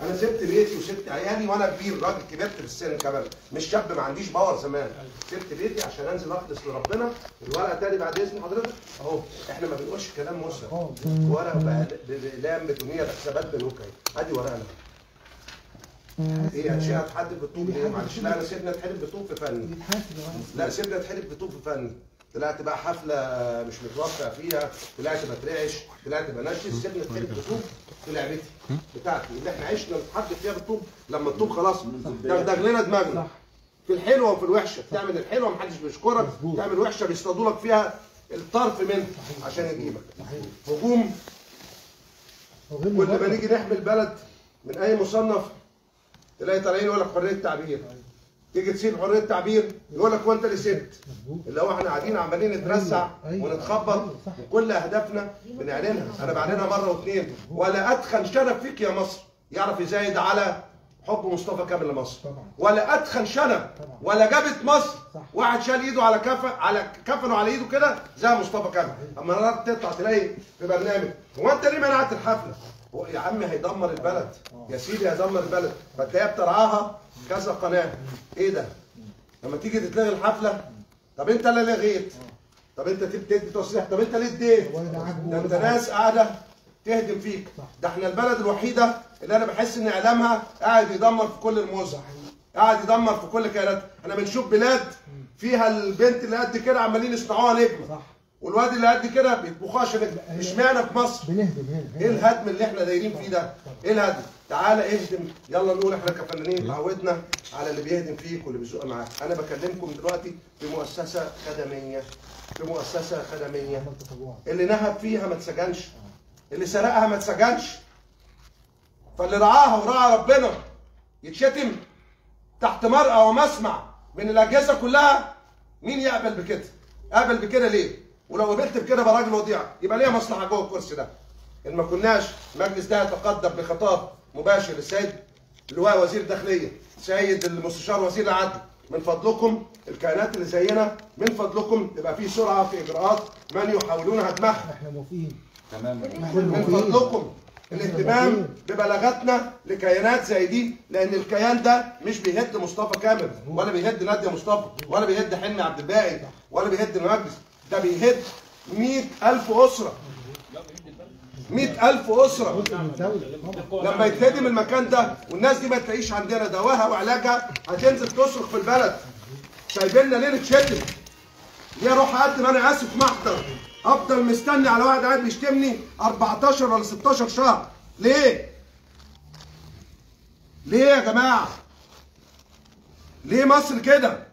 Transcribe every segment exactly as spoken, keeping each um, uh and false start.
انا سبت بيتي وسبت عيالي وانا كبير، راجل كبرت في السن كمان، مش شاب ما عنديش باور زمان. سبت بيتي عشان انزل اخلص لربنا. الورقه تاني بعد اذن حضرتك اهو، احنا ما بنقولش كلام مسرف، ورقه باقلام بتونيه بحسابات بنوك اهي، ادي ورقه. ايه اشياء هتحدد بالطوب ليه؟ معلش لا انا سيبنا اتحدد بطوب في فني. لا سيبنا اتحدد بطوب في فني. طلعت بقى حفله مش متوقع فيها، طلعت بترعش، طلعت بنشز، سيبنا اتحدد بطوب في لعبتي بتاعتي اللي احنا عشنا نتحدد فيها بالطوب. لما الطوب خلاص دغدغ لنا دماغنا في الحلوه وفي الوحشه، تعمل الحلوه محدش بيشكرك، تعمل وحشه بيصطادوا لك فيها الطرف منها عشان يجيبك. هجوم كل ما نيجي نحمي البلد من اي مصنف تلاقي طالعين يقول لك حريه تعبير. تيجي تسيب حريه تعبير يقول لك هو انت اللي سبت. اللي هو احنا قاعدين عمالين نترسع ونتخبط وكل اهدافنا بنعلنها. انا بعلنها مره واثنين. ولا اتخن شنب فيك يا مصر يعرف يزايد على حب مصطفى كامل لمصر. ولا اتخن شنب ولا جابت مصر واحد شال ايده على كف على كفنه على ايده كده زي مصطفى كامل. اما النهارده تطلع تلاقي في برنامج هو انت ليه منعت الحفله؟ هو يا عم هيدمر البلد يا سيدي، هيدمر البلد. فتلاقيها بترعاها كذا قناه. ايه ده؟ لما تيجي تتلغي الحفله، طب انت اللي لغيت، طب انت تدي تصريح، طب انت ليه اديت؟ ده انت ناس قاعده تهدم فيك. ده احنا البلد الوحيده اللي انا بحس ان اعلامها قاعد يدمر في كل الموزع، قاعد يدمر في كل كيانات. احنا بنشوف بلاد فيها البنت اللي قد كده عمالين يصنعوها نجمه، والواد اللي قد كده بيطبخوها عشان نجمه. اشمعنى في مصر؟ بنهدم هنا. ايه الهدم اللي احنا دايرين فيه ده؟ ايه الهدم؟ تعالى اهدم، يلا نقول احنا كفنانين اتعودنا على اللي بيهدم فيك واللي بيزق معاك. انا بكلمكم دلوقتي في مؤسسه خدميه، في مؤسسه خدميه اللي نهب فيها ما اتسجنش، اللي سرقها ما اتسجنش، فاللي رعاها ورعى ربنا يتشتم تحت مرأى ومسمع من الاجهزه كلها. مين يقبل بكده؟ قابل بكده ليه؟ ولو قبلت بكده بقى راجل وضيع، يبقى ليا مصلحه جوه الكرسي ده. ان ما كناش المجلس ده يتقدم بخطاب مباشر للسيد اللواء وزير الداخليه، سيد المستشار وزير العدل، من فضلكم الكيانات اللي زينا من فضلكم يبقى في سرعه في اجراءات من يحاولون هدمها. احنا موافقين تماما. من فضلكم الاهتمام ببلاغاتنا لكيانات زي دي، لان الكيان ده مش بيهد مصطفى كامل ولا بيهد ناديه مصطفى ولا بيهد حلمي عبد الباقي ولا بيهد المجلس، ده بيهد مئة ألف أسرة. مئة ألف أسرة. لما يتهدم المكان ده والناس دي ما تلاقيش عندنا دواها وعلاجها، هتنزل تصرخ في البلد. سايبيننا ليه نتشتم؟ ليه اروح اقدم انا اسف محضر افضل مستني على واحد قاعد بيشتمني أربعتاشر ولا ستاشر شهر؟ ليه؟ ليه يا جماعه؟ ليه مصر كده؟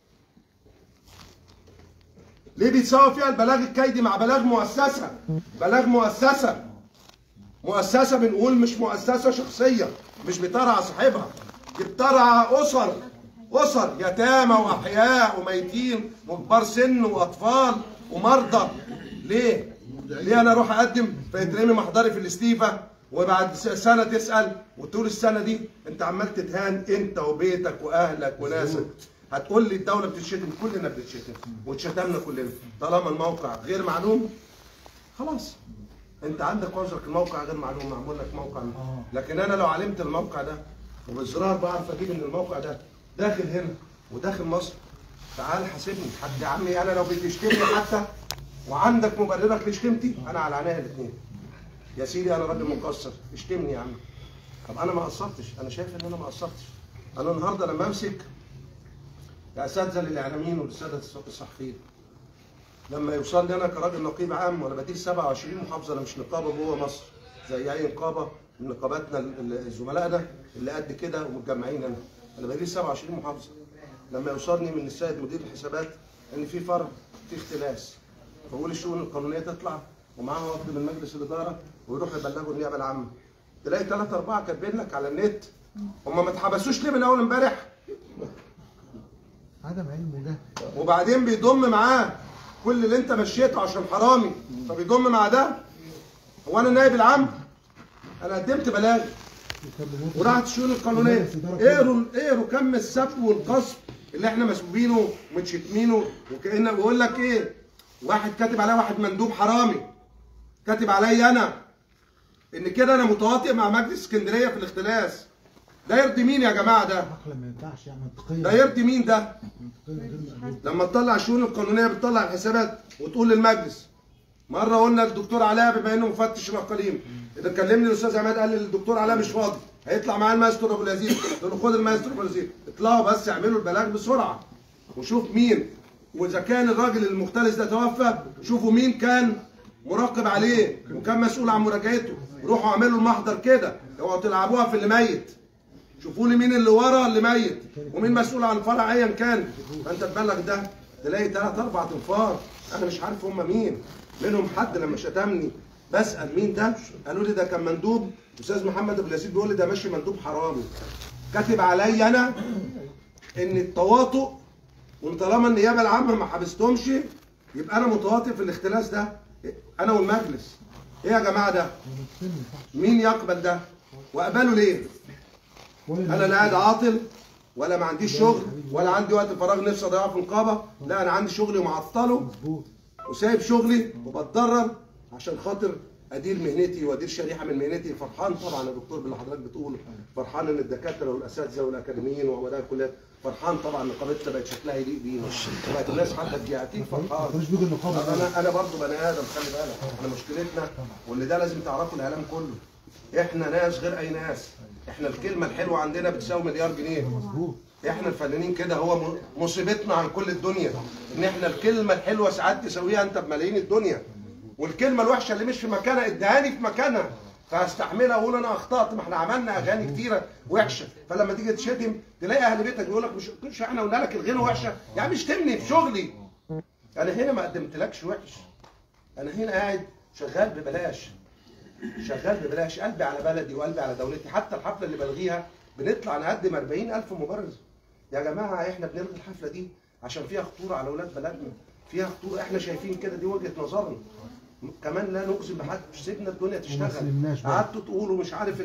ليه بيتساوى فيها البلاغ الكيدي مع بلاغ مؤسسه؟ بلاغ مؤسسه. مؤسسه بنقول مش مؤسسه شخصيه، مش بترعى صاحبها، دي بترعى اسر، اسر يتامى واحياء وميتين وكبار سن واطفال ومرضى. ليه؟ ليه انا اروح اقدم فيترمي محضري في الاستيفا وبعد سنه تسال وطول السنه دي انت عمال تتهان انت وبيتك واهلك وناسك. هتقول لي الدوله بتتشتم؟ كلنا بنتشتم واتشتمنا كلنا. طالما الموقع غير معلوم خلاص انت عندك عذرك، الموقع غير معلوم، معمول لك موقع. لكن انا لو علمت الموقع ده وبالزرار بعرف اجيب ان الموقع ده داخل هنا وداخل مصر، تعال حاسبني حتى يا عمي. انا لو بتشتمني حتى وعندك مبررك لشتمتي انا على عينيا الاثنين يا سيدي. انا راجل مقصر، اشتمني يا عم. طب انا ما قصرتش، انا شايف ان انا ما قصرتش. انا النهارده لما امسك الاساتذه الاعلاميين والساده الصحفيين، لما يوصل لي انا كراجل نقيب عام وانا بدير سبعة وعشرين محافظه، انا مش نقابه جوه مصر زي اي نقابه من نقاباتنا زملائنا اللي قد كده ومتجمعين. انا انا بدير سبعة وعشرين محافظه. لما يوصلني من السيد مدير الحسابات ان في فرع في اختلاس، فقول الشؤون القانونيه تطلع ومعاها وفد من مجلس الاداره ويروحوا يبلغوا النيابه العامه، تلاقي ثلاثه اربعه كاتبين لك على النت هم ما اتحبسوش ليه من اول امبارح؟ عدم علم ده. وبعدين بيضم معاه كل اللي انت مشيته عشان حرامي، فبيضم مع ده. هو انا النائب العام؟ انا قدمت بلاغ وراحت الشؤون القانونيه. اقروا اقروا كم السب والقصف اللي احنا مسبوبينه ومتشتمينه، وكأنه بيقول لك ايه؟ واحد كاتب عليا واحد مندوب حرامي، كاتب عليا انا ان كده انا متواطئ مع مجلس اسكندريه في الاختلاس. ده يرضي مين يا جماعه؟ ده ما ينفعش يعني منطقيا. ده يرضي مين ده؟ لما تطلع الشؤون القانونيه بتطلع الحسابات وتقول للمجلس. مره قلنا للدكتور علاء بما انه مفتش الاقاليم، اذا كلمني الاستاذ عماد قال لي الدكتور علاء مش فاضي، هيطلع معاه المايسترو ابو اليزيد، قلت له خد المايسترو ابو اليزيد، اطلعوا بس اعملوا البلاغ بسرعه وشوف مين، واذا كان الراجل المختلس ده توفى شوفوا مين كان مراقب عليه وكان مسؤول عن مراجعته، روحوا اعملوا المحضر كده، اوعوا تلعبوها في اللي ميت. شوفوا لي مين اللي ورا اللي ميت ومين مسؤول عن الفرع ايا كان. فانت تبلغ ده تلاقي ثلاث اربع تنفار، انا مش عارف هم مين. منهم حد لما شتمني بسال مين ده؟ قالوا لي ده كان مندوب، استاذ محمد ابو اليزيد بيقول لي ده ماشي مندوب حرامي. كاتب عليا انا ان التواطؤ، وطالما النيابه العامه ما حبستهمش يبقى انا متواطئ في الاختلاس ده، انا والمجلس. ايه يا جماعه ده؟ مين يقبل ده؟ واقبله ليه؟ انا لا قاعد عاطل ولا ما عنديش شغل ولا عندي وقت فراغ نفسي اضيعه في نقابه، لا انا عندي شغلي ومعطله وسايب شغلي وبتضرر عشان خاطر ادير مهنتي وادير شريحه من مهنتي. فرحان طبعا يا دكتور باللي حضرتك بتقوله، فرحان ان الدكاتره والاساتذه والاكاديميين وعمداء الكليات، فرحان طبعا ان نقابتنا بقت شكلها يليق بينا، بقت الناس حتى تجي اكيد فرحان. انا انا برضه بني ادم، خلي بالك احنا مشكلتنا واللي ده لازم تعرفه الاعلام كله، احنا ناس غير اي ناس، احنا الكلمه الحلوه عندنا بتساوي مليار جنيه. احنا الفنانين كده، هو مصيبتنا عن كل الدنيا ان احنا الكلمه الحلوه ساعات تساويها انت بملايين الدنيا، والكلمه الوحشه اللي مش في مكانها ادهاني في مكانها فهستحملها واقول انا اخطات. ما احنا عملنا اغاني كتيره وحشه، فلما تيجي تشتم تلاقي اهل بيتك بيقول لك مش مش احنا قلنا لك الغنى وحشه؟ يعني اشتمني في شغلي. انا هنا ما قدمتلكش وحش، انا هنا قاعد شغال ببلاش، شغال ببلاش، قلبي على بلدي وقلبي على دولتي. حتى الحفله اللي بلغيها بنطلع نقدم أربعين ألف مبرز. يا جماعه احنا بنلغي الحفله دي عشان فيها خطوره على اولاد بلدنا، فيها خطوره، احنا شايفين كده، دي وجهه نظرنا. كمان لا نجزم بحد، سيبنا الدنيا تشتغل. قعدتوا تقولوا مش عارف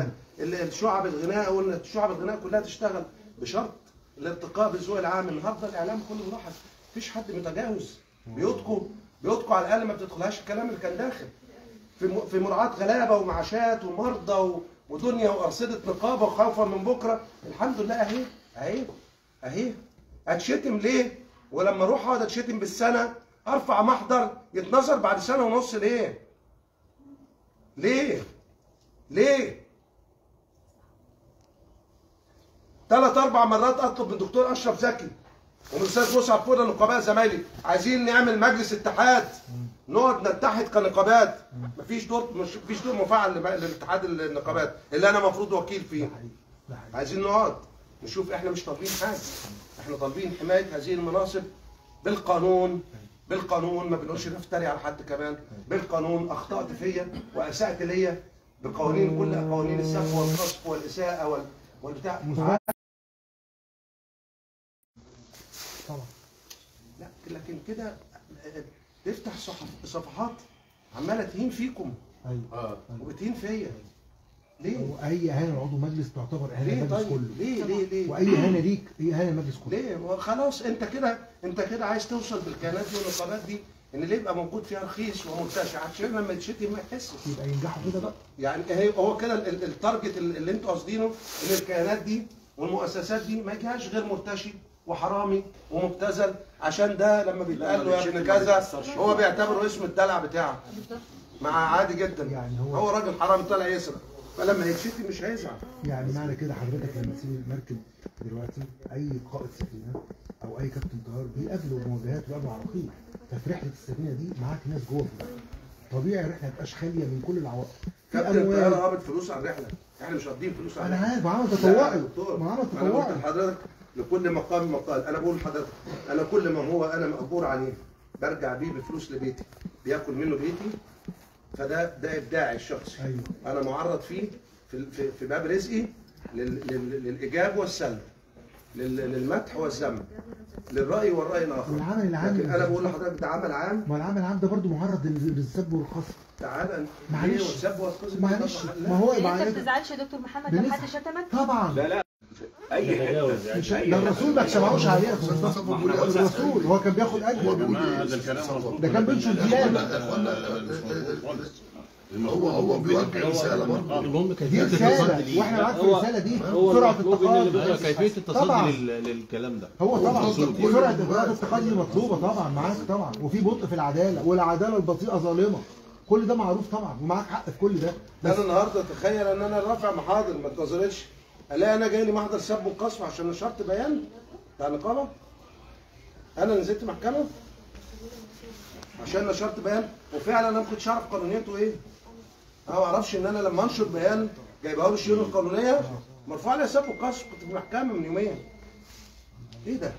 الشعب الغناء، وان الشعب الغناء كلها تشتغل بشرط الارتقاء بالذوق العام. النهارده الاعلام كله ملاحظ، مفيش حد متجاوز، بيوتكم بيوتكم على الاقل ما بتدخلهاش الكلام اللي كان داخل في في مراعاه غلابه ومعاشات ومرضى ودنيا وارصده نقابه وخوفا من بكره. الحمد لله اهي اهي اهي. اتشتم ليه؟ ولما اروح اقعد اتشتم بالسنه ارفع محضر يتنظر بعد سنه ونص ليه؟ ليه؟ ليه؟ ثلاث اربع مرات اطلب من الدكتور اشرف زكي ومن الاستاذ مسعد فوده نقباء زمايلي، عايزين نعمل مجلس اتحاد نقعد نتحد كنقابات. مفيش دور، مفيش دور مفعل لاتحاد النقابات اللي انا المفروض وكيل فيه. عايزين نقعد نشوف، احنا مش طالبين حاجه، احنا طالبين حمايه هذه المناصب بالقانون، بالقانون، ما بنقولش نفتري على حد كمان، بالقانون. اخطات فيا واسأت ليا بقوانين، كل قوانين السفك والقصف والاساءه والبتاع. طبعا لا، لكن كده تفتح صفحات عماله تهين فيكم. ايوه وبتهين فيا. ليه؟ اي اهانه لعضو مجلس تعتبر اهانه للمجلس طيب؟ كله. ليه ليه ليه؟ واي اهانه ليك هي اهانه للمجلس كله. ليه؟ خلاص انت كده انت كده عايز توصل بالكيانات دي والنقابات دي ان اللي يبقى موجود فيها رخيص ومرتشع عشان لما يتشتم ما يحسش. يبقى ينجحوا كده بقى. يعني هو كده التارجت اللي انتوا قاصدينه ان الكيانات دي والمؤسسات دي ما يجيهاش غير مرتشي وحرامي ومبتذل، عشان ده لما بيتقال له يا ابن كذا هو بيعتبره اسم الدلع بتاعه. مع عادي جدا، يعني هو هو راجل حرامي طالع يسرق، فلما يتشتم مش هيزعل. يعني معنى كده حضرتك لما تسيب المركب دلوقتي اي قائد سفينه او اي كابتن طيار بيقابلوا مواجهات ويقابلوا عراقيل، ففي رحله السفينه دي معاك ناس جوه في الرحله. طبيعي الرحله ما تبقاش خاليه من كل العوائق. كابتن الطياره قابض فلوس على الرحله، احنا مش قابضين فلوس على الرحله. انا عارف، عمل تطوعي عمل تطوعي. انا قلت لحضرتك لكل مقام مقال، انا بقول لحضرتك انا كل ما هو انا مأجور عليه برجع بيه بفلوس لبيتي، بياكل منه بيتي، فده ده ابداعي الشخصي. أيوة. انا معرض فيه في في, في باب رزقي لل لل للايجاب والسلب، لل للمدح والذم، للراي والراي الاخر. العمل العام، لكن انا بقول لحضرتك ده عمل عام. ما العمل العام ده برضه معرض للسب والقصف. تعالى معلش والسب والقصف. معلش ما هو انت ما بتزعلش يا دكتور محمد لو حد شتمك؟ طبعا. لا لا اي حته ده الرسول ما تسمعوش عليه. الرسول هو كان بياخد اجر. هذا الكلام ده كان بينشر ديانه. هو هو بيوجه رساله برضه. المهم دي كيفيه رساله التصدي واحنا ليه. معاك في هو الرساله دي هو سرعه المطلوب ان اللي التقاضي. بيبقى كيفيه طبعاً. التصدي لل- للكلام ده. هو طبعا المقصود كل سرعه اللي اجراءات فات. التقاضي مطلوبه طبعا معاك طبعا، وفي بطء في العداله، والعداله البطيئه ظالمه. كل ده معروف طبعا ومعاك حق في كل ده. انا النهارده تخيل ان انا رافع محاضر ما اتنظرتش، الاقي انا جاي لي محضر سب وقصف عشان نشرت بيان بتاع نقابه. انا نزلت محكمه عشان نشرت بيان، وفعلا انا ما كنتش اعرف قانونيته ايه. انا ما اعرفش ان انا لما انشر بيان جايبها له الشؤون القانونيه مرفوع عليها سب وقصف. كنت في المحكمه من يومين. ايه ده؟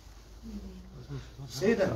ايه ده؟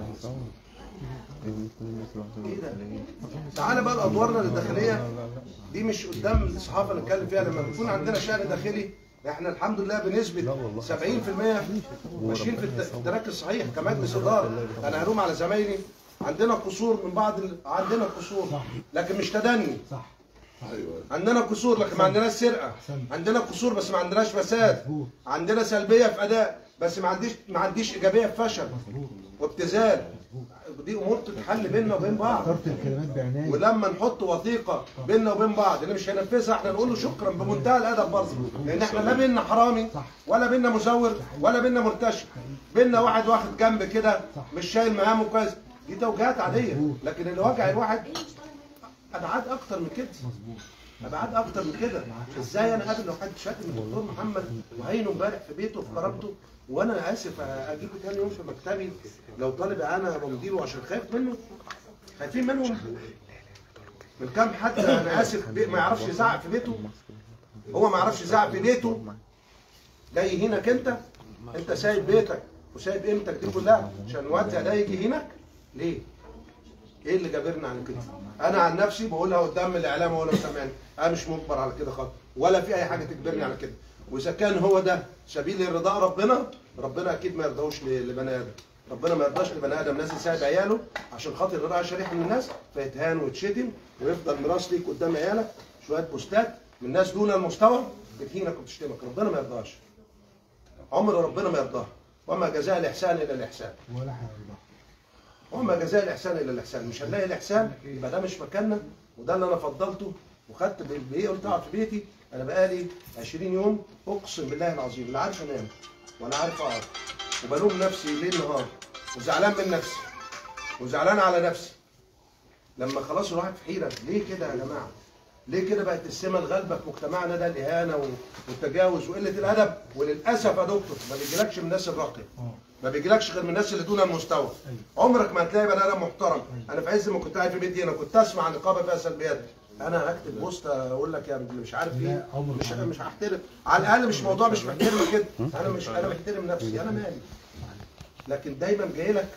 ايه ده؟ تعالى بقى لادوارنا الداخليه دي مش قدام الصحافه نتكلم فيها. لما بيكون عندنا شأن داخلي احنا الحمد لله بنسبه سبعين في المية ماشيين في التراك الصحيح كمجلس اداره. انا هلوم على زمايلي، عندنا قصور من بعض ال... عندنا قصور لكن مش تدني. صح. ايوه عندنا قصور لكن ما عندناش سرقه. عندنا قصور بس ما عندناش فساد. عندنا سلبيه في اداء بس ما عنديش ما عنديش ايجابيه في فشل وابتذال. دي امور تتحل بيننا وبين بعض. اخترت الكلمات بعنايه. ولما نحط وثيقه بيننا وبين بعض اللي مش هينفذها احنا نقول له شكرا بمنتهى الادب برضه، لان احنا لا بينا حرامي ولا بينا مزور ولا بينا مرتشي. بينا واحد واخد جنب كده مش شايل مهامه كويس. دي توجيهات عاديه، لكن اللي وجع الواحد ابعاد اكتر من كده. ابعاد اكتر من كده. ازاي انا قابل لو حد شاتم الدكتور محمد وهينه امبارح في بيته في كرامته، وانا اسف اجيبه تاني يوم في مكتبي لو طالب انا بمديره عشان خايف منه؟ خايفين منهم من كام حد انا اسف ما يعرفش يزعق في بيته. هو ما يعرفش يزعق في بيته جاي يهينك انت. انت سايب بيتك وسايب قيمتك دي كلها عشان الموزع ده يجي يهينك ليه؟ ايه اللي جابرنا على كده؟ انا عن نفسي بقولها قدام الاعلام وهو لو سامعني، انا مش مجبر على كده خالص ولا في اي حاجه تجبرني على كده. واذا كان هو ده سبيل ارضاء ربنا، ربنا اكيد ما يرضاهوش لبني ادم. ربنا ما يرضاش لبني ادم ناس يساعد عياله عشان خاطر يراعي شريحه من الناس فيتهان ويتشتم ويفضل ميراث ليك قدام عيالك شويه بوستات من ناس دون المستوى بتهينك وبتشتمك. ربنا ما يرضاش. عمر ربنا ما يرضاها. وما جزاء الاحسان الا الاحسان. ولا هيرضاها. وما جزاء الاحسان الا الاحسان. مش هنلاقي الاحسان يبقى ده مش مكاننا، وده اللي انا فضلته وخدت بايه قلت اقعد في بيتي. انا بقالي عشرين يوم اقسم بالله العظيم لا عارف انام ولا عارف اقعد، وبلوم نفسي ليل نهار وزعلان من نفسي وزعلان على نفسي. لما خلاص الواحد في حيره، ليه كده يا جماعه؟ ليه كده بقت السمه الغالبه في مجتمعنا ده الاهانه والتجاوز وقله الادب؟ وللاسف يا دكتور ما بيجيلكش من الناس الراقيه، ما بيجيلكش غير من الناس اللي دون المستوى. عمرك ما هتلاقي بني ادم محترم. انا في عز ما كنت قاعد في بيتي هنا كنت اسمع نقابه فيها سلبيات، انا هكتب بوست اقول لك يا مش عارف ايه، مش مش هحترم على الاقل. مش موضوع مش محترم كده، انا مش انا محترم نفسي، انا مالي. لكن دايما جاي لك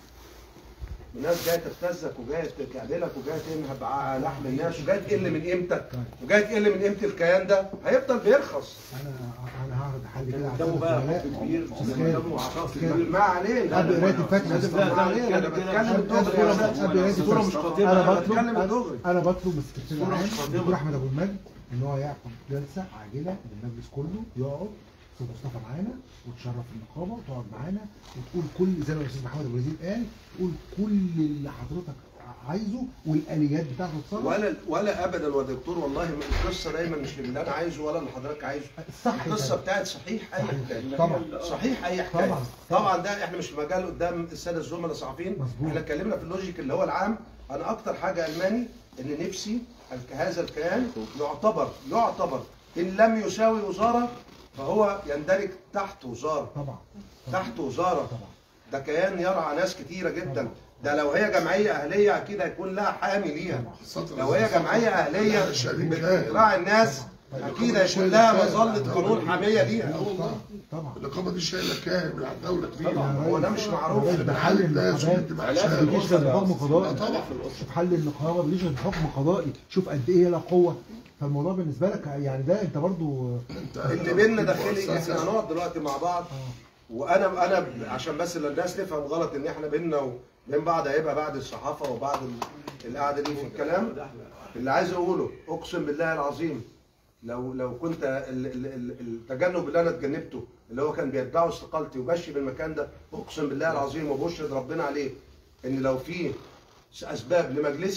ناس جايه تبتزك وجايه تكعبلك وجايه تنهب على لحم الناس وجايه تقل من قيمتك وجايه تقل من قيمه الكيان ده، هيفضل بيرخص. انا انا هعرض حل كده قدامه بقى حب كبير قدامه عطاء كبير. ما علينا قبل قرايه الفتوى ما علينا انا بتكلم دغري يا استاذ. قبل قرايه الصورة مش الفتوى خطيرة. انا بتكلم بطلب دغري. انا بطلب من السكرتير الصورة العام مش خطيرة. الدكتور احمد ابو المجد ان هو يعقد جلسه عاجله للمجلس كله، يقعد استاذ مصطفى معانا وتشرف النقابه وتقعد معانا وتقول كل زي ما الاستاذ محمد ابو الوزير قال، تقول كل اللي حضرتك عايزه والاليات بتاعته تتصرف. ولا ولا ابدا يا دكتور والله القصه دايما مش اللي انا عايزه ولا اللي حضرتك عايزه. صح القصه بتاعت صحيح اي حكايه. طبعا صحيح اي حكايه. طبعا طبعا ده احنا مش في مجال قدام الساده الزملاء الصحفيين، احنا اتكلمنا في اللوجيك اللي هو العام. انا اكتر حاجه الماني ان نفسي هذا الكيان يعتبر يعتبر ان لم يساوي وزاره فهو يندرج تحت وزاره. طبعا تحت وزاره. طبعا ده كيان يرعى ناس كتيره جدا. ده لو هي جمعيه اهليه اكيد هيكون لها حامي ليها. لو هي جمعيه اهليه بتراعي الناس اكيد هيكون لها مظله قانون حاميه ليها. طبعا النقابه دي شايله كاهن على الدوله كبيره. هو ده مش معروف. بحل الناس ما بيجيش غير بحكم قضائي. شوف حل النقابه ما بيجيش غير بحكم قضائي، شوف قد ايه لها قوه. فالموضوع بالنسبه لك يعني ده انت برضو اللي بيننا داخلي. احنا هنقعد دلوقتي مع بعض وانا انا عشان بس الناس تفهم غلط ان احنا بيننا وبين بعض هيبقى بعد الصحافه وبعد القعده دي في الكلام. اللي عايز اقوله اقسم بالله العظيم لو لو كنت التجنب اللي انا اتجنبته اللي هو كان بيتبعوا استقالتي وماشي بالمكان ده، اقسم بالله العظيم وبشهد ربنا عليه ان لو في اسباب لمجلسي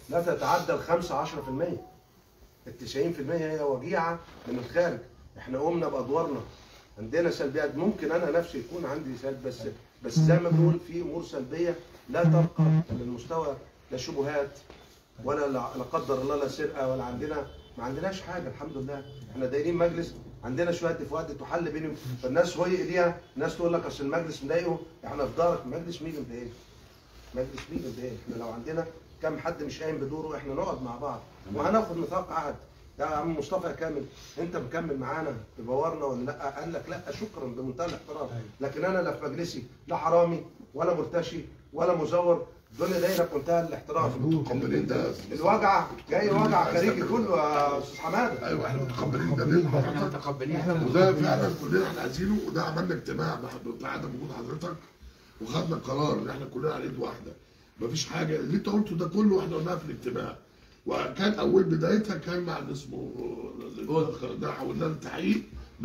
لا تتعدى ال خمسة عشرة في المية. ال تسعين في المية هي وجيعه من الخارج. احنا قمنا بادوارنا، عندنا سلبيات، ممكن انا نفسي يكون عندي سلب، بس بس زي ما بنقول في امور سلبيه لا ترقى للمستوى، لا شبهات ولا لا قدر الله لا سرقه ولا عندنا، ما عندناش حاجه الحمد لله. احنا دايرين مجلس عندنا شويه دفوات تحل بينهم، فالناس هي ايديها، الناس تقول لك اصل المجلس مضايقه، احنا في دارك. مجلس مين اللي مضايقه؟ مجلس مين اللي مضايقه؟ احنا لو عندنا كم حد مش قايم بدوره احنا نقعد مع بعض وهناخد نطاق عهد. يا عم مصطفى يا كامل انت مكمل معانا تبورنا ولا لا؟ قال لك لا شكرا بمنتهى الاحترام، لكن انا لا في مجلسي لا حرامي ولا مرتشي ولا مزور، الدنيا دايره بمنتهى الاحترام. متقبلين ده. الوجع جاي وجع خارجي كله يا استاذ حماده. ايوه احنا متقبلين ده ليه احنا حضرتك؟ متقبلين وده فعلا كلنا احنا عايزينه، وده عملنا اجتماع بعد وجود حضرتك وخدنا قرار ان احنا كلنا على ايد واحده. مفيش حاجه اللي انت قلته ده كله احنا قلناها في الاجتماع، وكان اول بدايتها كان مع اللي اسمه ده حولناه للتحقيق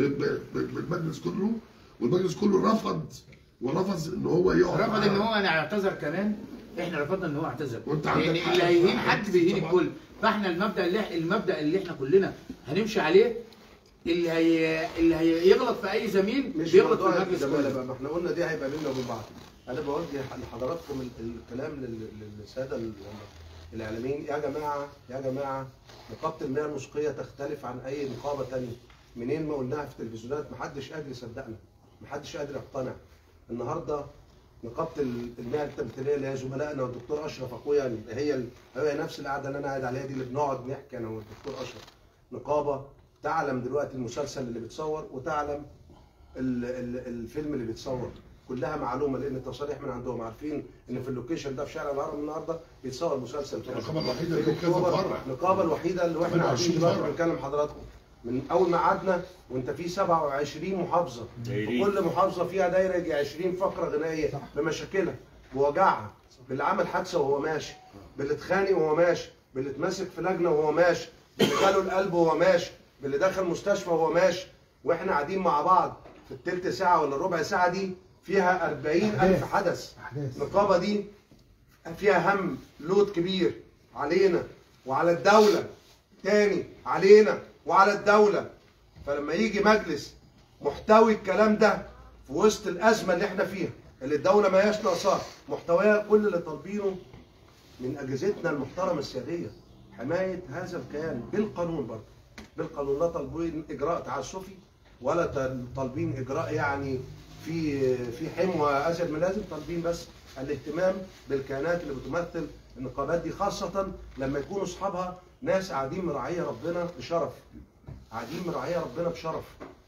بالمجلس كله، والمجلس كله رفض ورفض ان هو يقعد رفض ان هو يعتذر كمان. احنا رفضنا ان هو يعتذر، وانت عندك لان حق. اللي هيهين حد بيهين الكل. فاحنا المبدا اللي المبدا اللي احنا كلنا هنمشي عليه، اللي هي اللي هيغلط في اي زميل مش بيغلط في موضوع المجلس الزمالة كله. بقى، ما احنا قلنا دي هيبقى بيننا وبين بعض. انا بوجه لحضراتكم ال- الكلام لل- للساده ال- الاعلاميين، يا جماعه يا جماعه نقابه المياه الموسيقيه تختلف عن اي نقابه ثانيه. منين ما قلناها في التلفزيونات محدش قادر يصدقنا، محدش قادر يقتنع. النهارده نقابه المياه التمثيليه اللي هي زملائنا والدكتور اشرف اخويا، اللي هي ال- هي نفس القعده اللي انا قاعد عليها دي اللي بنقعد نحكي انا والدكتور اشرف. نقابه تعلم دلوقتي المسلسل اللي بيتصور وتعلم ال- ال- الفيلم اللي بيتصور، كلها معلومه لان التصاريح من عندهم، عارفين ان في اللوكيشن ده في شارع الهرم النهارده بيتصور مسلسل كامل. النقابه الوحيده اللي كذا فرع. النقابه الوحيده اللي واحنا قاعدين دلوقتي بنكلم حضراتكم من اول ما قعدنا وانت في سبعة وعشرين محافظه، وكل محافظه فيها دايره يجي عشرين فقره غنائيه بمشاكلها بوجعها، باللي عمل حادثه وهو ماشي، باللي اتخانق وهو ماشي، باللي اتمسك في لجنه وهو ماشي، باللي جاله القلب وهو ماشي، باللي دخل مستشفى وهو ماشي، واحنا قاعدين مع بعض في التلت ساعه ولا الربع ساعه دي فيها أربعين ألف حدث. النقابه دي فيها هم لود كبير علينا وعلى الدوله، تاني علينا وعلى الدوله. فلما يجي مجلس محتوي الكلام ده في وسط الازمه اللي احنا فيها اللي الدوله ما هياش ناقصاها، محتويها كل اللي طالبينه من اجهزتنا المحترمه السياديه حمايه هذا الكيان بالقانون، برضه بالقانون، لا طالبين اجراء تعسفي ولا طالبين اجراء يعني في في حموه ازيد من اللازم، طالبين بس الاهتمام بالكيانات اللي بتمثل النقابات دي، خاصه لما يكونوا اصحابها ناس قاعدين مراعيه ربنا بشرف، قاعدين مراعيه ربنا بشرف.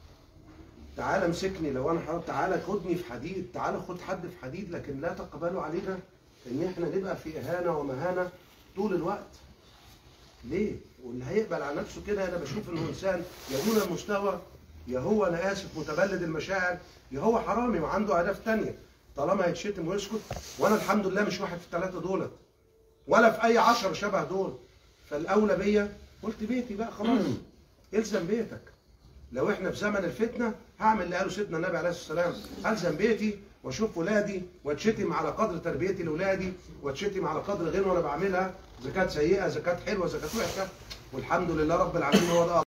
تعالى امسكني لو انا حرام، تعالى خدني في حديد، تعالى خد حد في حديد، لكن لا تقبلوا علينا ان احنا نبقى في اهانه ومهانه طول الوقت. ليه؟ واللي هيقبل على نفسه كده انا بشوف انه انسان يا دون المستوى، يا هو انا اسف متبلد المشاعر، يا هو حرامي وعنده اهداف ثانيه. طالما هيتشتم ويسكت، وانا الحمد لله مش واحد في الثلاثه دولت ولا في اي عشرة شبه دول، فالاولى بيا قلت بيتي بقى خلاص، الزم بيتك. لو احنا في زمن الفتنه هعمل اللي قاله سيدنا النبي عليه الصلاه والسلام، الزم بيتي واشوف ولادي واتشتم على قدر تربيتي لاولادي، واتشتم على قدر غير وانا بعملها، اذا كانت سيئه اذا كانت حلوه اذا كانت وحشه، والحمد لله رب العالمين هو ده